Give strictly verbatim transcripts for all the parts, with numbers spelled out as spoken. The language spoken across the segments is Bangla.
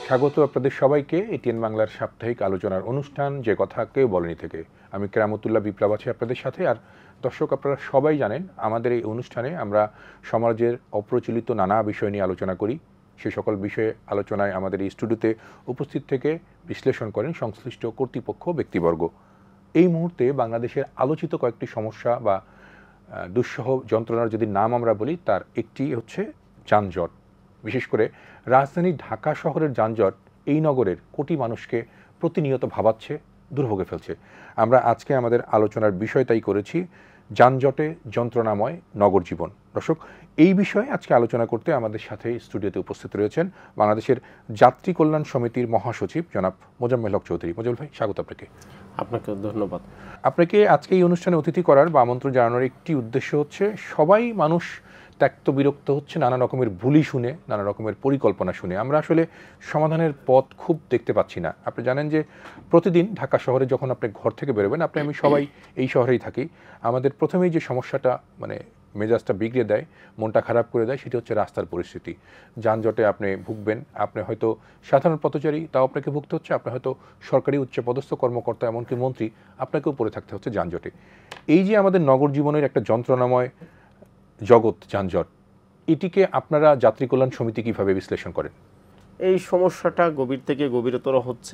স্বাগত আপনাদের সবাইকে এটিএন বাংলার সাপ্তাহিক আলোচনার অনুষ্ঠান যে কথা কেউ বলেনি থেকে। আমি কেরামতুল্লাহ বিপ্লব আছি আপনাদের সাথে। আর দর্শক, আপনারা সবাই জানেন আমাদের এই অনুষ্ঠানে আমরা সমাজের অপ্রচলিত নানা বিষয় নিয়ে আলোচনা করি। সে সকল বিষয়ে আলোচনায় আমাদের এই স্টুডিওতে উপস্থিত থেকে বিশ্লেষণ করেন সংশ্লিষ্ট কর্তৃপক্ষ ব্যক্তিবর্গ। এই মুহূর্তে বাংলাদেশের আলোচিত কয়েকটি সমস্যা বা দুঃসহ যন্ত্রণার যদি নাম আমরা বলি, তার একটি হচ্ছে যানজট। বিশেষ করে রাজধানী ঢাকা শহরের যানজট এই নগরের কোটি মানুষকে প্রতিনিয়ত ভাবাচ্ছে, দুর্ভোগে ফেলছে। আমরা আজকে আমাদের আলোচনার বিষয় তাই করেছি যানজটে যন্ত্রণাময় নগর জীবন। দর্শক, এই বিষয়ে আজকে আলোচনা করতে আমাদের সাথে স্টুডিওতে উপস্থিত রয়েছেন বাংলাদেশের যাত্রী কল্যাণ সমিতির মহাসচিব জনাব মোজাম্মেল হক চৌধুরী। মোজাম্মেল ভাই, স্বাগত আপনাকে। আপনাকে ধন্যবাদ। আপনাকে আজকে এই অনুষ্ঠানে অতিথি করার বা আমন্ত্রণ জানানোর একটি উদ্দেশ্য হচ্ছে, সবাই মানুষ ত্যক্ত বিরক্ত হচ্ছে নানা রকমের বুলি শুনে, নানা রকমের পরিকল্পনা শুনে। আমরা আসলে সমাধানের পথ খুব দেখতে পাচ্ছি না। আপনি জানেন যে প্রতিদিন ঢাকা শহরে যখন আপনি ঘর থেকে বেরোবেন, আপনি আমি সবাই এই শহরেই থাকি, আমাদের প্রথমেই যে সমস্যাটা মানে মেজাজটা বিগড়ে দেয়, মনটা খারাপ করে দেয়, সেটি হচ্ছে রাস্তার পরিস্থিতি। যানজটে আপনি ভুগবেন, আপনি হয়তো সাধারণ পথচারী, তাও আপনাকে ভুগতে হচ্ছে, আপনি হয়তো সরকারি উচ্চপদস্থ কর্মকর্তা, এমনকি মন্ত্রী, আপনাকেও পড়ে থাকতে হচ্ছে যানজটে। এই যে আমাদের নগর জীবনের একটা যন্ত্রণাময় জগৎ যানজট, এটিকে আপনারা যাত্রী কল্যাণ সমিতি কীভাবে বিশ্লেষণ করেন? এই সমস্যাটা গভীর থেকে গভীরতর হচ্ছে,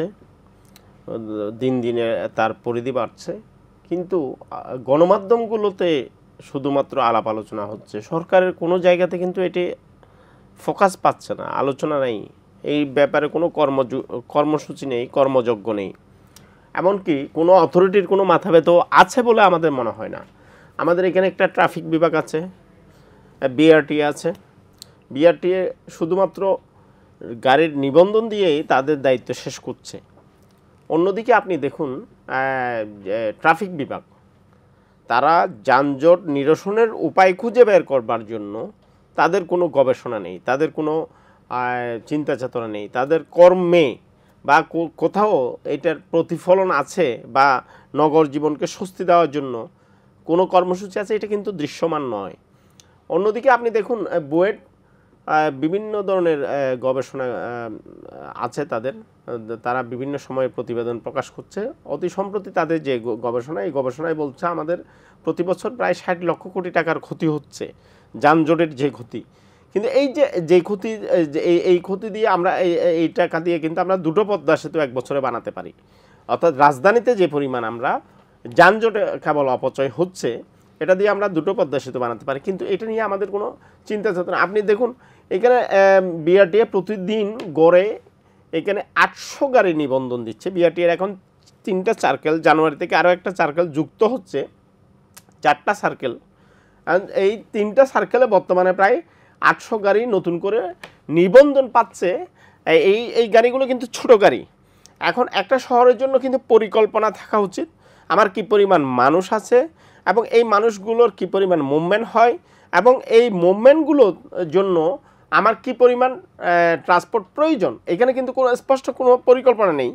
দিন দিনে তার পরিধি বাড়ছে, কিন্তু গণমাধ্যমগুলোতে শুধুমাত্র আলাপ আলোচনা হচ্ছে, সরকারের কোনো জায়গাতে কিন্তু এটি ফোকাস পাচ্ছে না, আলোচনা নেই, এই ব্যাপারে কোনো কর্ম কর্মসূচি নেই, কর্মযজ্ঞ নেই, এমনকি কোনো অথরিটির কোনো মাথা ব্যথা আছে বলে আমাদের মনে হয় না। আমাদের এখানে একটা ট্রাফিক বিভাগ আছে, বিআরটি আছে, বিআরটি শুধুমাত্র গাড়ির নিবন্ধন দিয়েই তাদের দায়িত্ব শেষ করছে। অন্যদিকে আপনি দেখুন ট্রাফিক বিভাগ, তারা যানজট নিরসনের উপায় খুঁজে বের করবার জন্য তাদের কোনো গবেষণা নেই, তাদের কোনো চিন্তা চেতনা নেই, তাদের কর্মে বা কোথাও এটার প্রতিফলন আছে বা নগর জীবনকে স্বস্তি দেওয়ার জন্য কোনো কর্মসূচি আছে, এটা কিন্তু দৃশ্যমান নয়। অন্যদিকে আপনি দেখুন বুয়েট বিভিন্ন ধরনের গবেষণা আছে তাদের, তারা বিভিন্ন সময়ে প্রতিবেদন প্রকাশ করছে। অতি সম্প্রতি তাদের যে গবেষণা, এই গবেষণায় বলছে আমাদের প্রতি বছর প্রায় ষাট লক্ষ কোটি টাকার ক্ষতি হচ্ছে, যানজটের যে ক্ষতি। কিন্তু এই যে যে ক্ষতি, এই এই ক্ষতি দিয়ে আমরা এই এই টাকা দিয়ে কিন্তু আমরা দুটো পদ্মা সেতু এক বছরে বানাতে পারি। অর্থাৎ রাজধানীতে যে পরিমাণ আমরা যানজটে কেবল অপচয় হচ্ছে, এটা দিয়ে আমরা দুটো পদ্মা সেতু বানাতে পারি, কিন্তু এটা নিয়ে আমাদের কোনো চিন্তা চেতনা। আপনি দেখুন এখানে বিআরটিএ প্রতিদিন গড়ে এখানে আটশো গাড়ি নিবন্ধন দিচ্ছে। বিআরটিএর এখন তিনটা সার্কেল, জানুয়ারি থেকে আরও একটা সার্কেল যুক্ত হচ্ছে, চারটা সার্কেল। এই তিনটা সার্কেলে বর্তমানে প্রায় আটশো গাড়ি নতুন করে নিবন্ধন পাচ্ছে। এই এই গাড়িগুলো কিন্তু ছোট গাড়ি। এখন একটা শহরের জন্য কিন্তু পরিকল্পনা থাকা উচিত, আমার কি পরিমাণ মানুষ আছে এবং এই মানুষগুলোর কি পরিমাণ মুভমেন্ট হয় এবং এই মুভমেন্টগুলোর জন্য আমার কি পরিমাণ ট্রান্সপোর্ট প্রয়োজন, এখানে কিন্তু কোনো স্পষ্ট কোনো পরিকল্পনা নেই।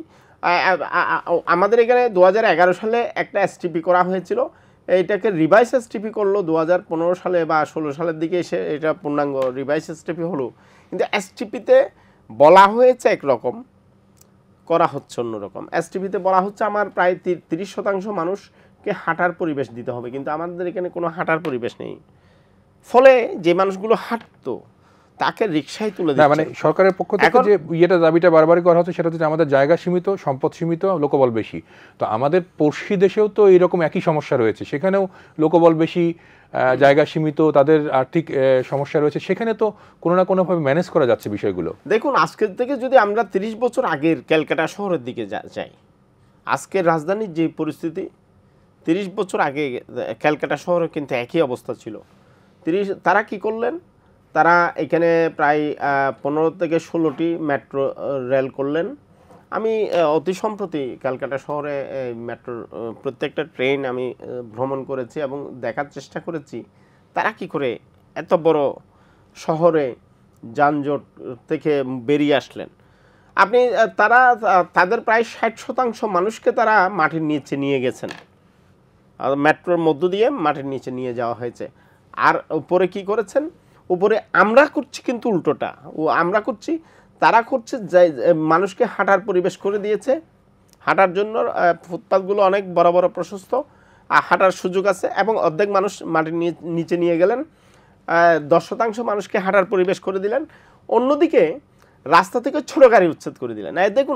আমাদের এখানে দু হাজার এগারো সালে একটা এসটিপি করা হয়েছিল, এইটাকে রিভাইস এসটিপি করলো দু হাজার পনেরো সালে বা ষোলো সালের দিকে এসে এটা পূর্ণাঙ্গ রিভাইস এসটিপি হলো, কিন্তু এসটিপিতে বলা হয়েছে একরকম, করা হচ্ছে অন্যরকম। এসটিপিতে বলা হচ্ছে আমার প্রায় তিরিশ শতাংশ মানুষকে হাঁটার পরিবেশ দিতে হবে, কিন্তু আমাদের এখানে কোনো হাঁটার পরিবেশ নেই। ফলে যে মানুষগুলো হাঁটতো তাকে রিকশায় তুলে দিচ্ছে। মানে সরকারের পক্ষ থেকে যে ইয়েটা দাবিটা বারবারই করা হচ্ছে, সেটা হচ্ছে আমাদের জায়গা সীমিত, সম্পদ সীমিত, লোকবল বেশি। তো আমাদের পড়শি দেশেও তো এইরকম একই সমস্যা রয়েছে, সেখানেও লোকবল বেশি, জায়গা সীমিত, তাদের আর্থিক সমস্যা রয়েছে, সেখানে তো কোনো না কোনোভাবে ম্যানেজ করা যাচ্ছে বিষয়গুলো। দেখুন আজকের থেকে যদি আমরা তিরিশ বছর আগের ক্যালকাটা শহরের দিকে যাই, আজকের রাজধানীর যে পরিস্থিতি, তিরিশ বছর আগে ক্যালকাটা শহরে কিন্তু একই অবস্থা ছিল। তিরিশ তারা কি করলেন, তারা এখানে প্রায় পনেরো থেকে ষোলোটি মেট্রো রেল করলেন। আমি অতি সম্প্রতি ক্যালকাটা শহরে মেট্রো প্রত্যেকটা ট্রেন আমি ভ্রমণ করেছি এবং দেখার চেষ্টা করেছি তারা কি করে এত বড় শহরে যানজট থেকে বেরিয়ে আসলেন। আপনি তারা তাদের প্রায় ষাট শতাংশ মানুষকে তারা মাটির নিচে নিয়ে গেছেন, মেট্রোর মধ্য দিয়ে মাটির নিচে নিয়ে যাওয়া হয়েছে। আর উপরে কি করেছেন, উপরে আমরা করছি কিন্তু উল্টোটা, ও আমরা করছি তারা করছে যে মানুষকে হাঁটার পরিবেশ করে দিয়েছে, হাঁটার জন্য ফুটপাথগুলো অনেক বড় বড় প্রশস্ত, হাঁটার সুযোগ আছে, এবং অর্ধেক মানুষ মাটির নিচে নিয়ে গেলেন, দশ শতাংশ মানুষকে হাঁটার পরিবেশ করে দিলেন, অন্যদিকে রাস্তা থেকে ছোট গাড়ি উচ্ছেদ করে দিলেন। দেখুন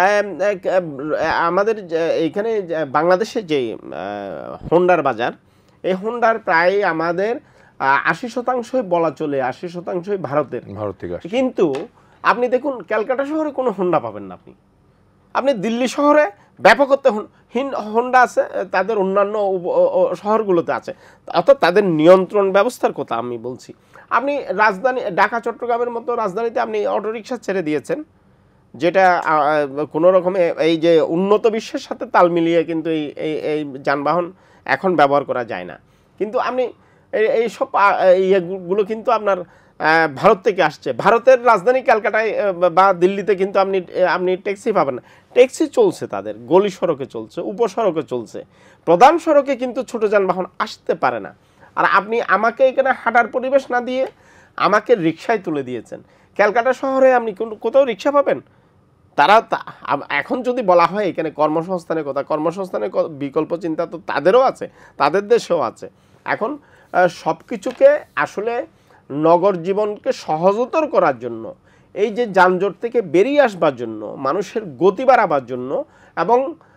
আমাদের এইখানে বাংলাদেশে যে হোন্ডার বাজার, এই হোন্ডার প্রায় আমাদের আশি শতাংশই বলা চলে আশি শতাংশই ভারতের, ভারত থেকে আসে। কিন্তু আপনি দেখুন ক্যালকাটা শহরে কোনো হোন্ডা পাবেন না, আপনি আপনি দিল্লি শহরে ব্যাপকত্ব হোন্ডা আছে, তাদের অন্যান্য শহরগুলোতে আছে, অর্থাৎ তাদের নিয়ন্ত্রণ ব্যবস্থার কথা আমি বলছি। আপনি রাজধানী ঢাকা চট্টগ্রামের মতো রাজধানীতে আপনি অটোরিকশা ছেড়ে দিয়েছেন, যেটা কোনো রকমে এই যে উন্নত বিশ্বের সাথে তাল মিলিয়ে কিন্তু এই এই যানবাহন এখন ব্যবহার করা যায় না। কিন্তু আপনি এই সব ইয়েগুলো কিন্তু আপনার ভারত থেকে আসছে। ভারতের রাজধানী ক্যালকাটায় বা দিল্লিতে কিন্তু আপনি আপনি ট্যাক্সি পাবেন না। ট্যাক্সি চলছে তাদের গলি সড়কে চলছে, উপসড়কে চলছে, প্রধান সড়কে কিন্তু ছোট যানবাহন আসতে পারে না। আর আপনি আমাকে এখানে হাঁটার পরিবেশ না দিয়ে আমাকে রিক্সায় তুলে দিয়েছেন। ক্যালকাটা শহরে আপনি কোথাও রিক্সা পাবেন? তারা এখন যদি বলা হয় এখানে কর্মসংস্থানের কথা, কর্মসংস্থানের বিকল্প চিন্তা তো তাদেরও আছে, তাদের দেশেও আছে। এখন সব কিছুকে আসলে নগর জীবনকে সহজতর করার জন্য, এই যে যানজট থেকে বেরিয়ে আসবার জন্য, মানুষের গতি বাড়াবার জন্য এবং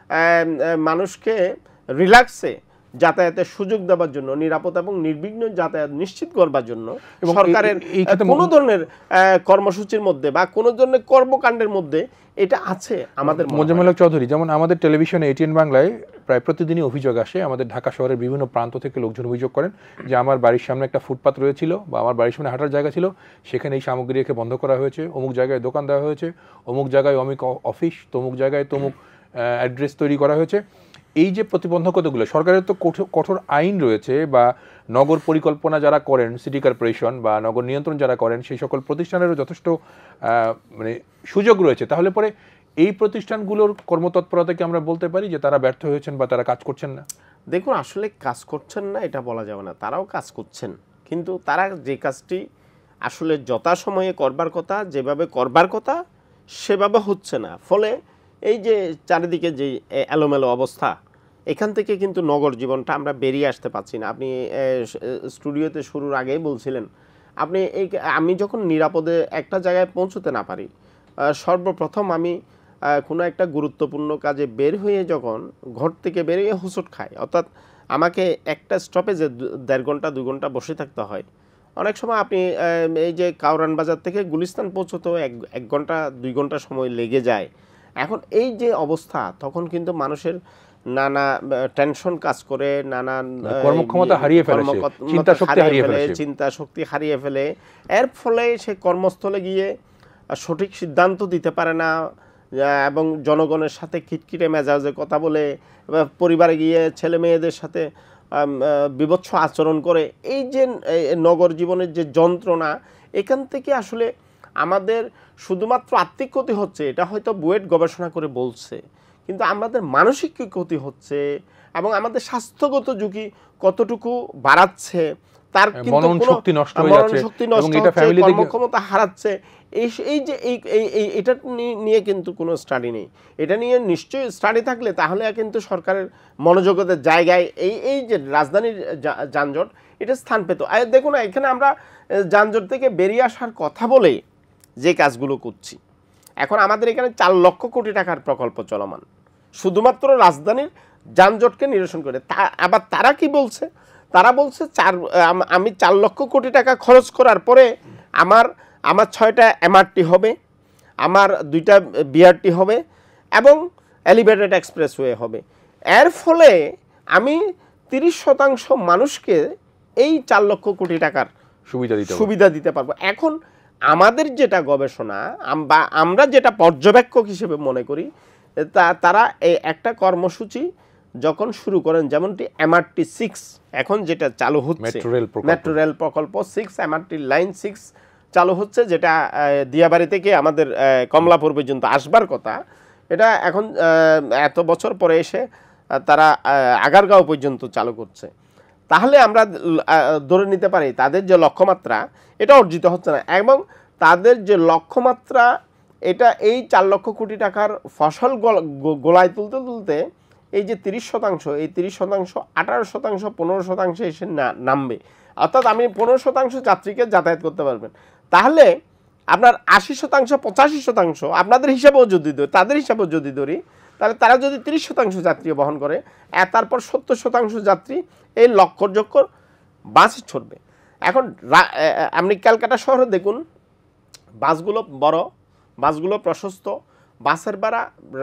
মানুষকে রিল্যাক্সে যাতায়াতের সুযোগ দেওয়ার জন্য, নিরাপদ এবং নির্বিঘ্ন যাতায়াত নিশ্চিত করবার জন্য সরকারের কোনো ধরনের কর্মসূচির মধ্যে বা কোনো ধরনের কর্মকাণ্ডের মধ্যে এটা আছে আমাদের। মোজাম্মেল হক চৌধুরী, যেমন আমাদের টেলিভিশনে এটিএন বাংলায় প্রায় প্রতিদিনই অভিযোগ আসে, আমাদের ঢাকা শহরের বিভিন্ন প্রান্ত থেকে লোকজন অভিযোগ করেন যে আমার বাড়ির সামনে একটা ফুটপাত রয়েছিল বা আমার বাড়ির সামনে হাঁটার জায়গা ছিল, সেখানে এই সামগ্রী রেখে বন্ধ করা হয়েছে, অমুক জায়গায় দোকান দেওয়া হয়েছে, অমুক জায়গায় অমুক অফিস, তমুক জায়গায় তমুক অ্যাড্রেস তৈরি করা হয়েছে। এই যে প্রতিবন্ধকতাগুলো, সরকারের তো কঠোর আইন রয়েছে, বা নগর পরিকল্পনা যারা করেন, সিটি কর্পোরেশন বা নগর নিয়ন্ত্রণ যারা করেন, সেই সকল প্রতিষ্ঠানেরও যথেষ্ট মানে সুযোগ রয়েছে। তাহলে পরে এই প্রতিষ্ঠানগুলোর কর্মতৎপরতাকে আমরা বলতে পারি যে তারা ব্যর্থ হয়েছেন বা তারা কাজ করছেন না? দেখুন, আসলে কাজ করছেন না এটা বলা যাবে না, তারাও কাজ করছেন, কিন্তু তারা যে কাজটি আসলে যথাসময়ে করবার কথা, যেভাবে করবার কথা সেভাবে হচ্ছে না। ফলে এই যে চারিদিকে যে এলোমেলো অবস্থা, এখান থেকে কিন্তু নগর জীবনটা আমরা বেরিয়ে আসতে পারছি না। আপনি স্টুডিওতে শুরুর আগেই বলছিলেন, আপনি এই আমি যখন নিরাপদে একটা জায়গায় পৌঁছতে না পারি, সর্বপ্রথম আমি কোনো একটা গুরুত্বপূর্ণ কাজে বের হয়ে যখন ঘর থেকে বেরিয়ে হুঁচট খাই, অর্থাৎ আমাকে একটা স্টপেজে দেড় ঘন্টা দুই ঘন্টা বসে থাকতে হয়। অনেক সময় আপনি এই যে কাউরান বাজার থেকে গুলিস্তান পৌঁছতেও এক এক ঘন্টা দুই ঘন্টা সময় লেগে যায়। এখন এই যে অবস্থা, তখন কিন্তু মানুষের নানা টেনশন কাজ করে, নানা কর্মক্ষমতা হারিয়ে ফেলে, চিন্তা শক্তি হারিয়ে ফেলে, চিন্তা শক্তি হারিয়ে ফেলে। এর ফলে সে কর্মস্থলে গিয়ে সঠিক সিদ্ধান্ত দিতে পারে না এবং জনগণের সাথে খিটখিটে মেজাজে কথা বলে, পরিবারে গিয়ে ছেলে মেয়েদের সাথে বিভৎস আচরণ করে। এই যে নগর জীবনের যে যন্ত্রণা, এখান থেকে আসলে আমাদের শুধুমাত্র আর্থিক ক্ষতি হচ্ছে, এটা হয়তো বুয়েট গবেষণা করে বলছে, কিন্তু আমাদের মানসিক কি ক্ষতি হচ্ছে এবং আমাদের স্বাস্থ্যগত ঝুঁকি কতটুকু বাড়াচ্ছে, তার কিন্তু শক্তি নষ্ট হয়ে যাচ্ছে এবং এটা ফ্যামিলি থেকে কর্মক্ষমতা হারাচ্ছে। এই এই যে এই এই এটা নিয়ে কিন্তু কোনো স্টাডি নেই। এটা নিয়ে নিশ্চয়ই স্টাডি থাকলে তাহলে কিন্তু সরকারের মনোযোগের জায়গায় এই এই যে রাজধানীর যানজট এটা স্থান পেত। আর দেখুন না, এখানে আমরা যানজট থেকে বেরিয়ে আসার কথা বলে যে কাজগুলো করছি, এখন আমাদের এখানে চার লক্ষ কোটি টাকার প্রকল্প চলমান শুধুমাত্র রাজধানীর যানজটকে নিরসন করে। তা আবার তারা কি বলছে? তারা বলছে চার আমি চার লক্ষ কোটি টাকা খরচ করার পরে আমার আমার ছয়টা এমআরটি হবে, আমার দুইটা বিআরটি হবে এবং এলিভেটেড এক্সপ্রেসওয়ে হবে। এর ফলে আমি তিরিশ শতাংশ মানুষকে এই চার লক্ষ কোটি টাকার সুবিধা দিতে সুবিধা দিতে পারবো। এখন আমাদের যেটা গবেষণা বা আমরা যেটা পর্যবেক্ষক হিসেবে মনে করি, তা তারা এই একটা কর্মসূচি যখন শুরু করেন, যেমনটি এমআরটি সিক্স এখন যেটা চালু হচ্ছে, মেট্রো রেল প্রকল্প সিক্স, এমআরটি লাইন সিক্স চালু হচ্ছে, যেটা দিয়াবাড়ি থেকে আমাদের কমলাপুর পর্যন্ত আসবার কথা, এটা এখন এত বছর পরে এসে তারা আগারগাঁও পর্যন্ত চালু করছে। তাহলে আমরা ধরে নিতে পারি তাদের যে লক্ষ্যমাত্রা এটা অর্জিত হচ্ছে না, এবং তাদের যে লক্ষ্যমাত্রা এটা এই চার লক্ষ কোটি টাকার ফসল গোলায় তুলতে তুলতে এই যে তিরিশ শতাংশ এই তিরিশ শতাংশ আঠারো শতাংশ পনেরো শতাংশে এসে নামবে, অর্থাৎ আপনি পনেরো শতাংশ যাত্রীকে যাতায়াত করতে পারবেন। তাহলে আপনার আশি শতাংশ পঁচাশি শতাংশ আপনাদের হিসাবেও যদি ধরি, তাদের হিসাবেও যদি ধরি, তাহলে তারা যদি তিরিশ শতাংশ যাত্রী বহন করে, তারপর সত্তর শতাংশ যাত্রী এই লক্কর জক্কর বাসে ছড়বে। এখন আপনি ক্যালকাটা শহরে দেখুন, বাসগুলো বড়, বাসগুলো প্রশস্ত, বাসের ভাড়া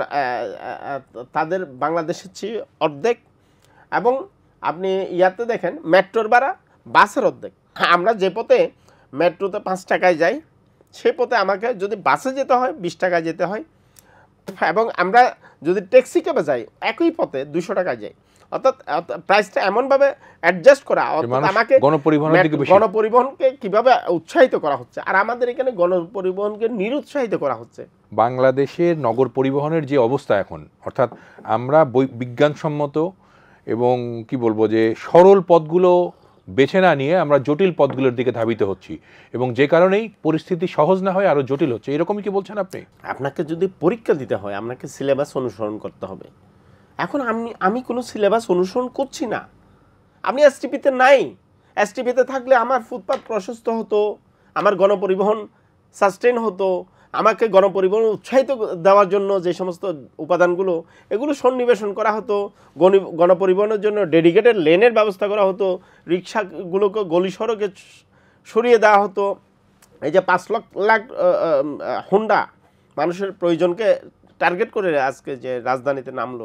তাদের বাংলাদেশের চেয়ে অর্ধেক, এবং আপনি ইয়াতে দেখেন মেট্রোর ভাড়া বাসের অর্ধেক। আমরা যে পথে মেট্রোতে পাঁচ টাকায় যাই, সে পথে আমাকে যদি বাসে যেতে হয় বিশ টাকায় যেতে হয়, এবং আমরা যদি ট্যাক্সি ক্যাবে যাই একই পথে দুশো টাকায় যাই। অর্থাৎ প্রাইসটা এমনভাবে অ্যাডজাস্ট করা, অর্থাৎ আমাকে গণপরিবহনকে কিভাবে উৎসাহিত করা হচ্ছে, আর আমাদের এখানে গণপরিবহনকে নিরুৎসাহিত করা হচ্ছে। বাংলাদেশের নগর পরিবহনের যে অবস্থা এখন, অর্থাৎ আমরা বিজ্ঞানসম্মত এবং কি বলবো যে সরল পথগুলো বেছে না নিয়ে আমরা জটিল পথগুলোর দিকে ধাবিত হচ্ছি, এবং যে কারণেই পরিস্থিতি সহজ না হয় আরো জটিল হচ্ছে, এরকমই কি বলছেন আপনি? আপনাকে যদি পরীক্ষা দিতে হয় আপনাকে সিলেবাস অনুসরণ করতে হবে। এখন আমি আমি কোনো সিলেবাস অনুসরণ করছি না। আমি এসটিপিতে নাই, এসটিপিতে থাকলে আমার ফুটপাথ প্রশস্ত হতো, আমার গণপরিবহন সাস্টেন হতো, আমাকে গণপরিবহন উৎসাহিত দেওয়ার জন্য যে সমস্ত উপাদানগুলো এগুলো সন্নিবেশন করা হতো, গণপরিবহনের জন্য ডেডিকেটেড লেনের ব্যবস্থা করা হতো, রিক্সাগুলোকে গলি সড়কে সরিয়ে দেওয়া হতো। এই যে পাঁচ লাখ লাখ হোন্ডা মানুষের প্রয়োজনকে টার্গেট করে আজকে যে রাজধানীতে নামলো,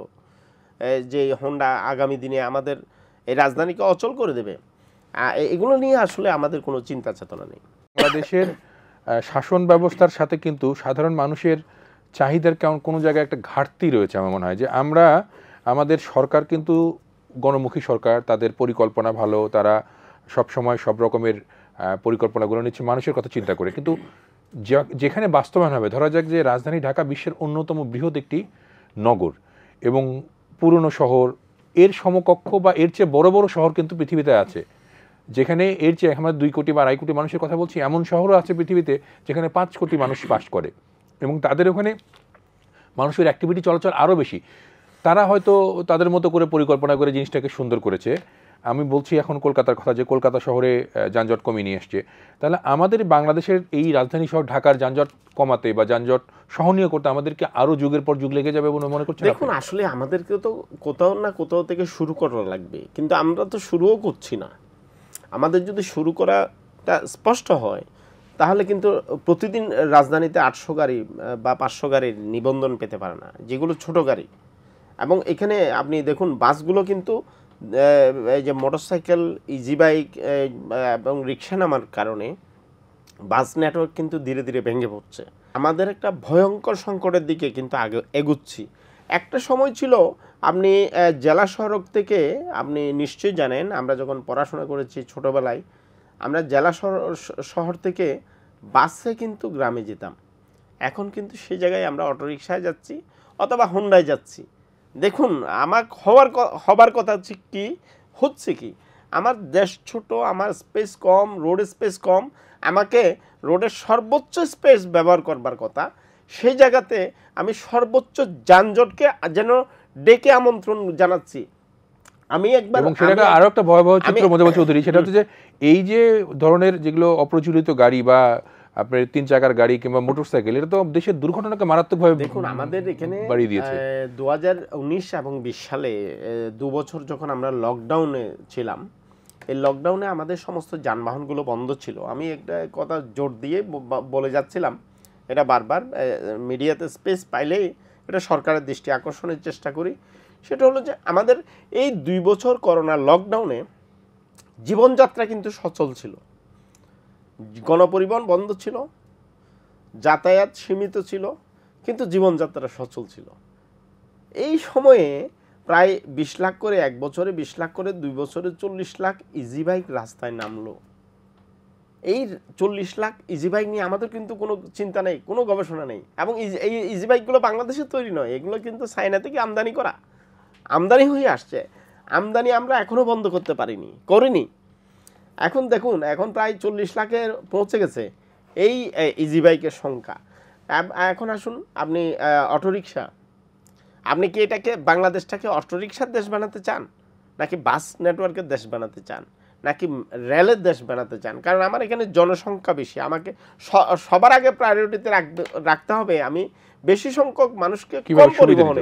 যে হোন্ডা আগামী দিনে আমাদের এই রাজধানীকে অচল করে দেবে, এগুলো নিয়ে আসলে আমাদের কোনো চিন্তা চেতনা নেই। বাংলাদেশের শাসন ব্যবস্থার সাথে কিন্তু সাধারণ মানুষের চাহিদার কেমন কোনো জায়গায় একটা ঘাটতি রয়েছে। আমার মনে হয় যে আমরা আমাদের সরকার কিন্তু গণমুখী সরকার, তাদের পরিকল্পনা ভালো, তারা সব সময় সব রকমের পরিকল্পনাগুলো নিচ্ছে মানুষের কথা চিন্তা করে, কিন্তু যেখানে বাস্তবায়ন হবে, ধরা যাক যে রাজধানী ঢাকা বিশ্বের অন্যতম বৃহৎ একটি নগর এবং পুরনো শহর, এর সমকক্ষ বা এর চেয়ে বড় বড় শহর কিন্তু পৃথিবীতে আছে, যেখানে এর চেয়ে আমরা দুই কোটি বা আড়াই কোটি মানুষের কথা বলছি, এমন শহরও আছে পৃথিবীতে যেখানে পাঁচ কোটি মানুষ বাস করে, এবং তাদের ওখানে মানুষের অ্যাক্টিভিটি চলাচল আরও বেশি। তারা হয়তো তাদের মতো করে পরিকল্পনা করে জিনিসটাকে সুন্দর করেছে। আমি বলছি এখন কলকাতার কথা, যে কলকাতা শহরে যানজট কমিয়ে নিয়ে আসছে, তাহলে আমাদের বাংলাদেশের এই রাজধানী শহর ঢাকার যানজট কমাতে বা যানজট সহনীয় করতে আমাদেরকে আরও যুগের পর যুগ লেগে যাবে বলে মনে করছেন? দেখুন, আসলে আমাদেরকে তো কোথাও না কোথাও থেকে শুরু করা লাগবে, কিন্তু আমরা তো শুরুও করছি না। আমাদের যদি শুরু করাটা স্পষ্ট হয় তাহলে কিন্তু প্রতিদিন রাজধানীতে আটশো গাড়ি বা পাঁচশো গাড়ির নিবন্ধন পেতে পারে না, যেগুলো ছোট গাড়ি। এবং এখানে আপনি দেখুন বাসগুলো কিন্তু এই যে মোটরসাইকেল, ইজি বাইক এবং রিক্সা নামার কারণে বাস নেটওয়ার্ক কিন্তু ধীরে ধীরে ভেঙে পড়ছে। আমাদের একটা ভয়ঙ্কর সংকটের দিকে কিন্তু আগে এগুচ্ছি। একটা সময় ছিল আপনি জেলা সড়ক থেকে, আপনি নিশ্চয়ই জানেন আমরা যখন পড়াশোনা করেছি ছোটোবেলায়, আমরা জেলা শহর থেকে বাসে কিন্তু গ্রামে যেতাম। এখন কিন্তু সেই জায়গায় আমরা অটোরিকশায় যাচ্ছি অথবা হোন্ডায় যাচ্ছি। দেখুন, আমার হওয়ার হবার কথা হচ্ছে কি হচ্ছে কি, আমার দেশ ছোট, আমার স্পেস কম, রোড স্পেস কম, আমাকে রোডের সর্বোচ্চ স্পেস ব্যবহার করবার কথা, সেই জায়গাতে আমি সর্বোচ্চ যানজটকে যেন ডেকে আমন্ত্রণ জানাচ্ছি। আমি একবার এবং সেটা আরো একটা ভয়াবহ চিত্র মজাব চৌধুরী, সেটা হচ্ছে যে এই যে ধরনের যেগুলো অপ্রচলিত গাড়ি বা আপনার তিন চাকার গাড়ি কিংবা মোটরসাইকেল, এটা তো দেশের দুর্ঘটনাকে মারাত্মকভাবে দেখুন আমাদের এখানে বাড়িয়ে দিয়েছে। দু হাজার উনিশ এবং বিশ সালে দু বছর যখন আমরা লকডাউনে ছিলাম, এই লকডাউনে আমাদের সমস্ত যানবাহনগুলো বন্ধ ছিল। আমি একটা কথা জোর দিয়ে বলে যাচ্ছিলাম, এটা বারবার মিডিয়াতে স্পেস পাইলেই এটা সরকারের দৃষ্টি আকর্ষণের চেষ্টা করি। সেটা হলো যে আমাদের এই দুই বছর করোনা লকডাউনে জীবনযাত্রা কিন্তু সচল ছিল, গণপরিবহন বন্ধ ছিল, যাতায়াত সীমিত ছিল, কিন্তু জীবনযাত্রা সচল ছিল। এই সময়ে প্রায় বিশ লাখ করে, এক বছরে বিশ লাখ করে, দুই বছরে চল্লিশ লাখ ইজি বাইক রাস্তায় নামলো। এই চল্লিশ লাখ ইজি বাইক নিয়ে আমাদের কিন্তু কোনো চিন্তা নেই, কোনো গবেষণা নেই। এবং এই ইজি বাইকগুলো বাংলাদেশে তৈরি নয়, এগুলো কিন্তু চায়না থেকে আমদানি করা, আমদানি হয়ে আসছে। আমদানি আমরা এখনও বন্ধ করতে পারিনি, করিনি। এখন দেখুন, এখন প্রায় চল্লিশ লাখের পৌঁছে গেছে এই ইজি বাইকের সংখ্যা। এখন আসুন আপনি অটোরিকশা, আপনি কি এটাকে বাংলাদেশটাকে অটোরিকশার দেশ বানাতে চান, নাকি বাস নেটওয়ার্কের দেশ বানাতে চান, নাকি রেলের দেশ বানাতে চান? কারণ আমার এখানে জনসংখ্যা বেশি, আমাকে সবার আগে প্রায়োরিটিতে রাখতে হবে আমি বেশি সংখ্যক মানুষকে কম পরিবহনে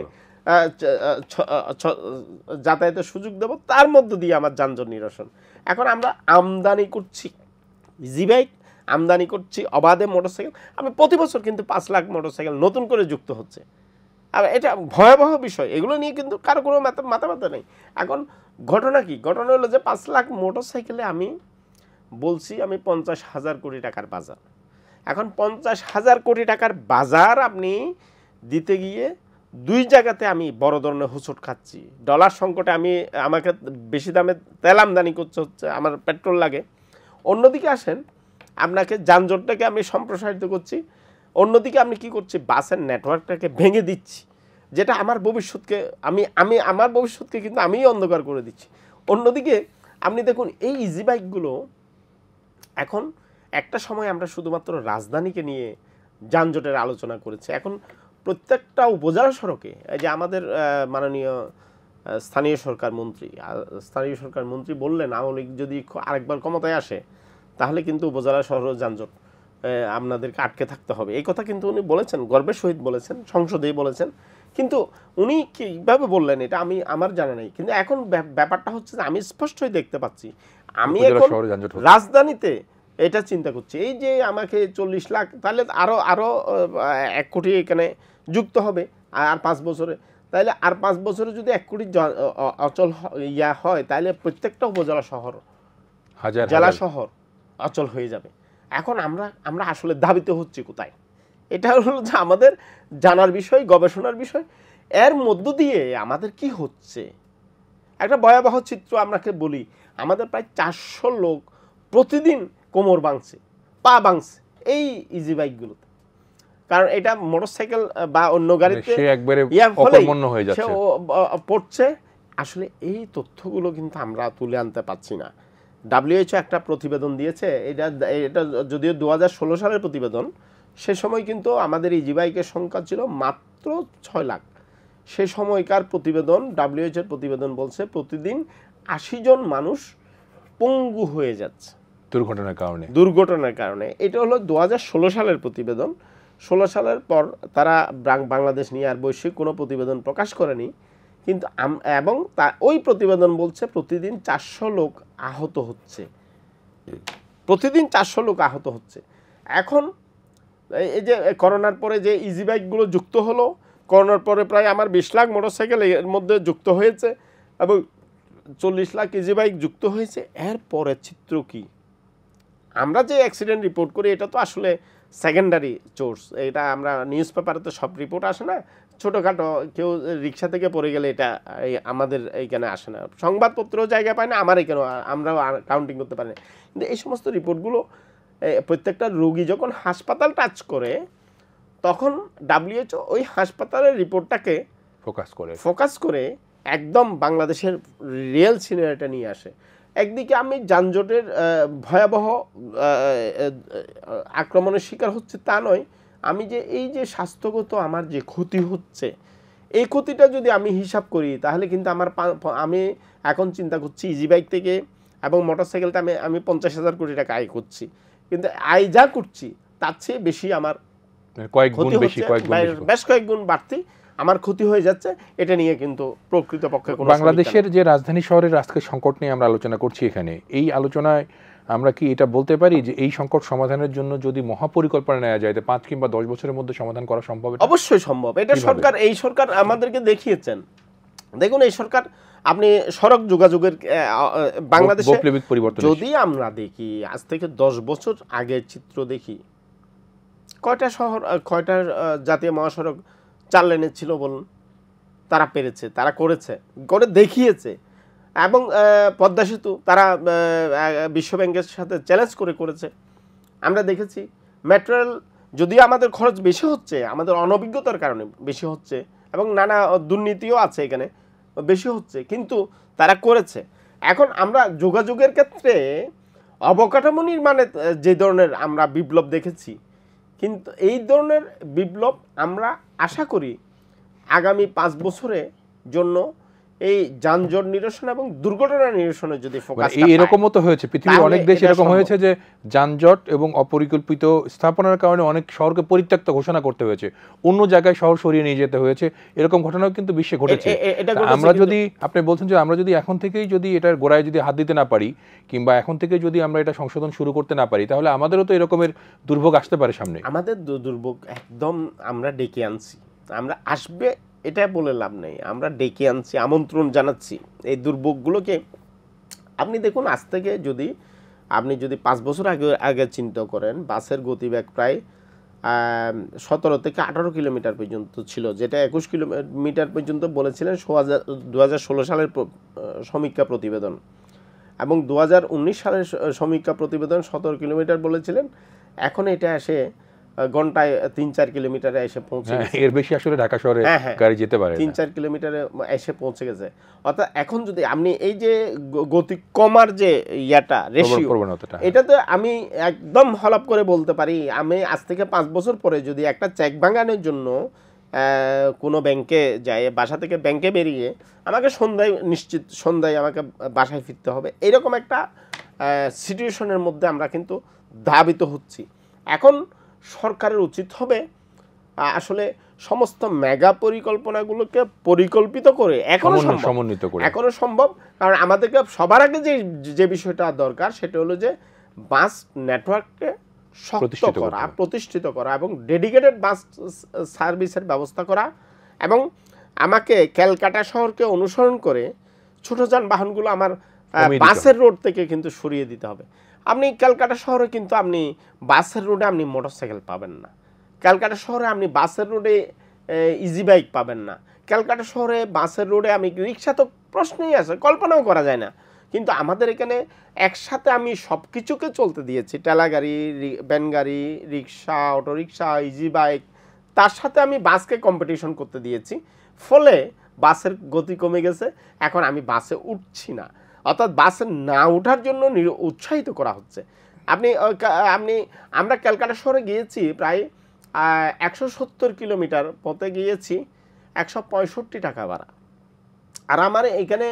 যাতায়াতের সুযোগ দেব, তার মধ্য দিয়ে আমার যানজট নিরসন। এখন আমরা আমদানি করছি ইজি বাইক, আমদানি করছি অবাধে মোটরসাইকেল। আমি প্রতি বছর কিন্তু পাঁচ লাখ মোটরসাইকেল নতুন করে যুক্ত হচ্ছে। আর এটা ভয়াবহ বিষয়, এগুলো নিয়ে কিন্তু কারো কোনো মাথা ব্যথা নেই। এখন ঘটনা কি? ঘটনা হলো যে পাঁচ লাখ মোটরসাইকেলে আমি বলছি আমি পঞ্চাশ হাজার কোটি টাকার বাজার। এখন পঞ্চাশ হাজার কোটি টাকার বাজার আপনি দিতে গিয়ে দুই জায়গাতে আমি বড় ধরনের হোঁচট খাচ্ছি। ডলার সংকটে আমি আমাকে বেশি দামে তেল আমদানি করতে হচ্ছে, আমার পেট্রোল লাগে। অন্যদিকে আসেন, আপনাকে যানজটটাকে আমি সম্প্রসারিত করছি, অন্যদিকে আপনি কি করছি, বাসের নেটওয়ার্কটাকে ভেঙে দিচ্ছি, যেটা আমার ভবিষ্যৎকে আমি আমি আমার ভবিষ্যৎকে কিন্তু আমিই অন্ধকার করে দিচ্ছি। অন্যদিকে আপনি দেখুন এই ইজি বাইকগুলো এখন একটা সময় আমরা শুধুমাত্র রাজধানীকে নিয়ে যানজটের আলোচনা করেছি, এখন প্রত্যেকটা উপজেলা সড়কে এই যে আমাদের মাননীয় স্থানীয় সরকার মন্ত্রী স্থানীয় সরকার মন্ত্রী বললেন আওয়ামী লীগ যদি আরেকবার ক্ষমতায় আসে তাহলে কিন্তু উপজেলা শহর যানজট আপনাদেরকে আটকে থাকতে হবে। এই কথা কিন্তু উনি বলেছেন, গর্বের সহিত বলেছেন, সংসদেই বলেছেন। কিন্তু উনি কীভাবে বললেন এটা আমি আমার জানা নেই। কিন্তু এখন ব্যাপারটা হচ্ছে যে আমি স্পষ্টই দেখতে পাচ্ছি, আমি এখন রাজধানীতে এটা চিন্তা করছি, এই যে আমাকে চল্লিশ লাখ, তাহলে আরও আরও এক কোটি এখানে যুক্ত হবে আর পাঁচ বছরে, তাহলে আর পাঁচ বছরে যদি এক কোটি অচল ইয়া হয় তাহলে প্রত্যেকটা উপজেলা শহর জেলা শহর অচল হয়ে যাবে। এখন আমরা আমরা আসলে দাবিতে হচ্ছি কোথায়? এটা হলো যে আমাদের জানার বিষয়, গবেষণার বিষয়। এর মধ্য দিয়ে আমাদের কি হচ্ছে একটা ভয়াবহ চিত্র আপনাকে বলি। আমাদের প্রায় চারশো লোক প্রতিদিন কোমর ভাঙছে, পা ভাঙছে এই ইজি বাইকগুলোতে, কারণ এটা মোটরসাইকেল বা অন্য গাড়িতে পড়ছে। আসলে এই তথ্যগুলো কিন্তু আমরা তুলে আনতে পারছি না। ডাব্লিউএইচও একটা প্রতিবেদন দিয়েছে, এটা এটা যদিও দু হাজার ষোলো সালের প্রতিবেদন, সে সময় কিন্তু আমাদের ইজি বাইকের সংখ্যা ছিল মাত্র ছয় লাখ। সে সময়কার প্রতিবেদন, ডাব্লিউএইচের প্রতিবেদন বলছে প্রতিদিন আশি জন মানুষ পঙ্গু হয়ে যাচ্ছে দুর্ঘটনার কারণে দুর্ঘটনার কারণে এটা হলো দু হাজার ষোলো সালের প্রতিবেদন। ষোলো সালের পর তারা বাংলাদেশ নিয়ে আর বৈশ্বিক কোনো প্রতিবেদন প্রকাশ করেনি, কিন্তু এবং তা ওই প্রতিবেদন বলছে প্রতিদিন চারশো লোক আহত হচ্ছে, প্রতিদিন চারশো লোক আহত হচ্ছে। এখন এই যে করোনার পরে যে ইজি বাইকগুলো যুক্ত হলো, করোনার পরে প্রায় আমার বিশ লাখ মোটরসাইকেল এর মধ্যে যুক্ত হয়েছে এবং চল্লিশ লাখ ইজি বাইক যুক্ত হয়েছে। এর পরের চিত্র কি? আমরা যে অ্যাক্সিডেন্ট রিপোর্ট করি এটা তো আসলে সেকেন্ডারি সোর্স, এটা আমরা নিউজ পেপারে তো সব রিপোর্ট আসে না, ছোটোখাটো কেউ রিক্সা থেকে পড়ে গেলে এটা আমাদের এইখানে আসে না, সংবাদপত্রও জায়গা পায় না, আমার এখানে আমরাও কাউন্টিং করতে পারি না। কিন্তু এই সমস্ত রিপোর্টগুলো প্রত্যেকটা রোগী যখন হাসপাতাল টাচ করে তখন ডাব্লিউএইচও ওই হাসপাতালের রিপোর্টটাকে ফোকাস করে ফোকাস করে একদম বাংলাদেশের রিয়েল সিনারিটা নিয়ে আসে। একদিকে আমি যানজটের ভয়াবহ আক্রমণের শিকার হচ্ছে তা নয়, আমি যে এই যে স্বাস্থ্যগত আমার যে ক্ষতি হচ্ছে এই ক্ষতিটা যদি আমি হিসাব করি তাহলে কিন্তু আমার আমি এখন চিন্তা করছি ইজি বাইক থেকে এবং মোটরসাইকেলটা আমি আমি পঞ্চাশ হাজার কোটি টাকা আয় করছি, কিন্তু আয় যা করছি তার চেয়ে বেশি আমার কয়েক গুণ বেশি, বেশ কয়েক গুণ বাড়তি আমার ক্ষতি হয়ে যাচ্ছে। এটা নিয়ে কিন্তু প্রকৃতপক্ষে বাংলাদেশের যে রাজধানী শহরের আজকে সংকট নিয়ে আমরা আলোচনা করছি, এখানে এই আলোচনায় আমরা কি এটা বলতে পারি যে এই সংকট সমাধানের জন্য যদি মহাপরিকল্পনা নেওয়া যায় পাঁচ কিংবা দশ বছরের মধ্যে সমাধান করা সম্ভব? অবশ্যই সম্ভব। এটা সরকার এই সরকার আমাদেরকে দেখিয়েছেন। দেখুন এই সরকার, আপনি সড়ক যোগাযোগের বাংলাদেশে যদি আমরা দেখি আজ থেকে দশ বছর আগের চিত্র দেখি, কয়টা শহর কয়টা জাতীয় মহাসড়ক চার লেনের ছিল বলুন? তারা পেরেছে, তারা করেছে, করে দেখিয়েছে। এবং পদ্মা সেতু তারা বিশ্বব্যাংকের সাথে চ্যালেঞ্জ করে করেছে, আমরা দেখেছি। মেট্রো রেল যদিও আমাদের খরচ বেশি হচ্ছে, আমাদের অনভিজ্ঞতার কারণে বেশি হচ্ছে এবং নানা দুর্নীতিও আছে এখানে, বেশি হচ্ছে, কিন্তু তারা করেছে। এখন আমরা যোগাযোগের ক্ষেত্রে অবকাঠামো নির্মাণে যে ধরনের আমরা বিপ্লব দেখেছি, কিন্তু এই ধরনের বিপ্লব আমরা আশা করি আগামী পাঁচ বছরের জন্য এই যানজট নিরসন এবং দুর্ঘটনা নিরসনের যদি ফোকাস এরকমও তো হয়েছে, পৃথিবীর অনেক দেশ এরকম হয়েছে যে যানজট এবং অপরিকল্পিত স্থাপনার কারণে অনেক শহরকে পরিত্যক্ত ঘোষণা করতে হয়েছে, অন্য জায়গায় শহর সরিয়ে নিয়ে যেতে হয়েছে, এরকম ঘটনাও কিন্তু বিশ্বে ঘটেছে। আমরা যদি আপনি বলছেন যে আমরা যদি এখন থেকেই যদি এটার গোড়ায় যদি হাত দিতে না পারি কিংবা এখন থেকে যদি আমরা এটা সংশোধন শুরু করতে না পারি, তাহলে আমাদেরও তো এরকমের দুর্ভোগ আসতে পারে সামনে। আমাদের দুর্ভোগ একদম আমরা ডেকে আনছি, আমরা আসবে এটা বলে লাভ নেই, আমরা ডেকে আনছি, আমন্ত্রণ জানাচ্ছি এই দুর্ভোগগুলোকে। আপনি দেখুন আজ থেকে যদি আপনি যদি পাঁচ বছর আগে আগে চিন্তা করেন, বাসের গতিবেগ প্রায় সতেরো থেকে আঠারো কিলোমিটার পর্যন্ত ছিল, যেটা একুশ কিলোমিটার পর্যন্ত বলেছিলেন দু হাজার ষোলো সালের সমীক্ষা প্রতিবেদন, এবং দু হাজার উনিশ সালের সমীক্ষা প্রতিবেদন সতেরো কিলোমিটার বলেছিলেন। এখন এটা এসে ঘন্টায় তিন চার কিলোমিটারে এসে পৌঁছে গেছে। এর বেশি আসলে ঢাকা শহরে গাড়ি যেতে পারে, তিন চার কিলোমিটারে এসে পৌঁছে গেছে। অর্থাৎ এখন যদি আপনি এই যে গতি কমার যে ইয়াটা রেশিও, এটাতে আমি একদম হলাপ করে বলতে পারি, আমি আজ থেকে পাঁচ বছর পরে যদি একটা চেক ভাঙানোর জন্য কোনো ব্যাংকে যায়, বাসা থেকে ব্যাংকে বেরিয়ে আমাকে সন্ধ্যায় নিশ্চিত সন্ধ্যায় আমাকে বাসায় ফিরতে হবে, এইরকম একটা সিচুয়েশনের মধ্যে আমরা কিন্তু ধাবিত হচ্ছি। এখন সরকারের উচিত হবে আসলে সমস্ত মেগা পরিকল্পনাগুলোকে পরিকল্পিত করে এখনো সমন্বিত করে এখনো সম্ভব। কারণ আমাদেরকে সবার আগে যে যে বিষয়টা দরকার সেটা হলো যে বাস নেটওয়ার্ককে শক্ত করা, প্রতিষ্ঠিত করা এবং ডেডিকেটেড বাস সার্ভিসের ব্যবস্থা করা, এবং আমাকে ক্যালকাটা শহরকে অনুসরণ করে ছোট যানবাহনগুলো আমার বাসের রোড থেকে কিন্তু সরিয়ে দিতে হবে। আপনি ক্যালকাটা শহরে কিন্তু আপনি বাসের রোডে আপনি মোটরসাইকেল পাবেন না, ক্যালকাটা শহরে আপনি বাসের রোডে ইজি বাইক পাবেন না, ক্যালকাটা শহরে বাসের রোডে আমি রিক্সা তো প্রশ্নই আছে, কল্পনাও করা যায় না। কিন্তু আমাদের এখানে একসাথে আমি সব কিছুকে চলতে দিয়েছি, টেলা গাড়ি, ভ্যান গাড়ি, রিক্সা, অটোরিক্সা, ইজি বাইক, তার সাথে আমি বাসকে কম্পিটিশন করতে দিয়েছি। ফলে বাসের গতি কমে গেছে, এখন আমি বাসে উঠছি না, অর্থাৎ বাসে না ওঠার জন্য উৎসাহিত করা হচ্ছে। আপনি আপনি আমরা ক্যালকাটা শহরে গিয়েছি প্রায় একশো সত্তর কিলোমিটার পথে গিয়েছি, একশো পঁয়ষট্টি টাকা ভাড়া, আর আমার এখানে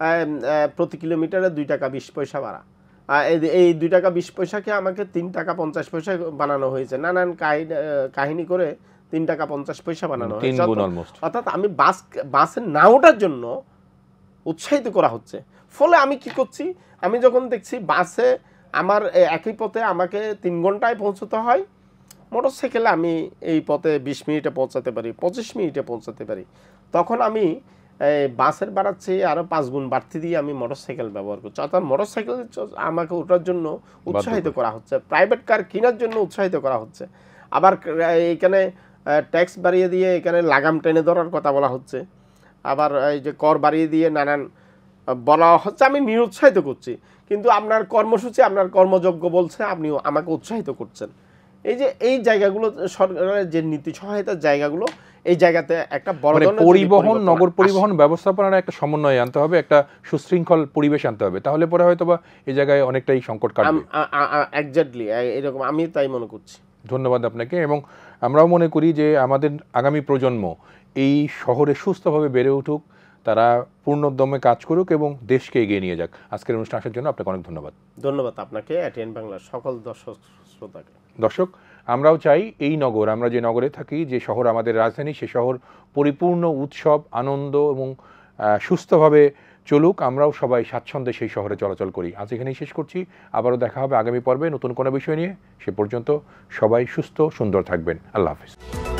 প্রতি কিলোমিটারে দুই টাকা বিশ পয়সা ভাড়া। এই দুই টাকা বিশ পয়সাকে আমাকে তিন টাকা পঞ্চাশ পয়সা বানানো হয়েছে, নানান কাহিনী করে তিন টাকা পঞ্চাশ পয়সা বানানো হয়েছে। অর্থাৎ আমি বাস বাসে না ওঠার জন্য উৎসাহিত করা হচ্ছে। ফলে আমি কি করছি, আমি যখন দেখছি বাসে আমার একই পথে আমাকে তিন ঘন্টায় পৌঁছতে হয়, মোটরসাইকেলে আমি এই পথে বিশ মিনিটে পৌঁছাতে পারি, পঁচিশ মিনিটে পৌঁছাতে পারি, তখন আমি বাসের ভাড়ার চেয়ে আরও পাঁচ গুণ বাড়তি দিয়ে আমি মোটরসাইকেল ব্যবহার করছি। অর্থাৎ মোটরসাইকেল আমাকে ওঠার জন্য উৎসাহিত করা হচ্ছে, প্রাইভেট কার কেনার জন্য উৎসাহিত করা হচ্ছে। আবার এখানে ট্যাক্স বাড়িয়ে দিয়ে এখানে লাগাম টেনে ধরার কথা বলা হচ্ছে, আবার এই যে কর বাড়িয়ে দিয়ে নানান বলা হচ্ছে, আমি নিরুৎসাহিত করছি। কিন্তু আপনার কর্মসূচি, আপনার কর্মযোগ্য বলছে, আপনি আমাকে উৎসাহিত করছেন। এই যে এই জায়গাগুলো সরকারের যে নীতি সহায়তার জায়গাগুলো, এই জায়গাতে একটা বড় ধরনের পরিবহন, নগর পরিবহন ব্যবস্থাপনার একটা সমন্বয় আনতে হবে, একটা সুশৃঙ্খল পরিবেশ আনতে হবে, তাহলে পরে হয়তো বা এই জায়গায় অনেকটাই সংকট কাটবে। এক্স্যাক্টলি এরকম আমি তাই মনে করছি। ধন্যবাদ আপনাকে। এবং আমরাও মনে করি যে আমাদের আগামী প্রজন্ম এই শহরে সুস্থভাবে বেড়ে উঠুক, তারা পূর্ণোদ্যমে কাজ করুক এবং দেশকে এগিয়ে নিয়ে যাক। আজকের অনুষ্ঠান আসার জন্য আপনাকে অনেক ধন্যবাদ। ধন্যবাদ আপনাকে, এটিএন বাংলার সকল দর্শক শ্রোতাকে। দর্শক, আমরাও চাই এই নগর, আমরা যে নগরে থাকি, যে শহর আমাদের রাজধানী, সে শহর পরিপূর্ণ উৎসব, আনন্দ এবং সুস্থভাবে চলুক। আমরাও সবাই স্বাচ্ছন্দ্যে সেই শহরে চলাচল করি। আজ এখানেই শেষ করছি, আবারও দেখা হবে আগামী পর্বে নতুন কোনো বিষয় নিয়ে। সে পর্যন্ত সবাই সুস্থ সুন্দর থাকবেন। আল্লাহ হাফিজ।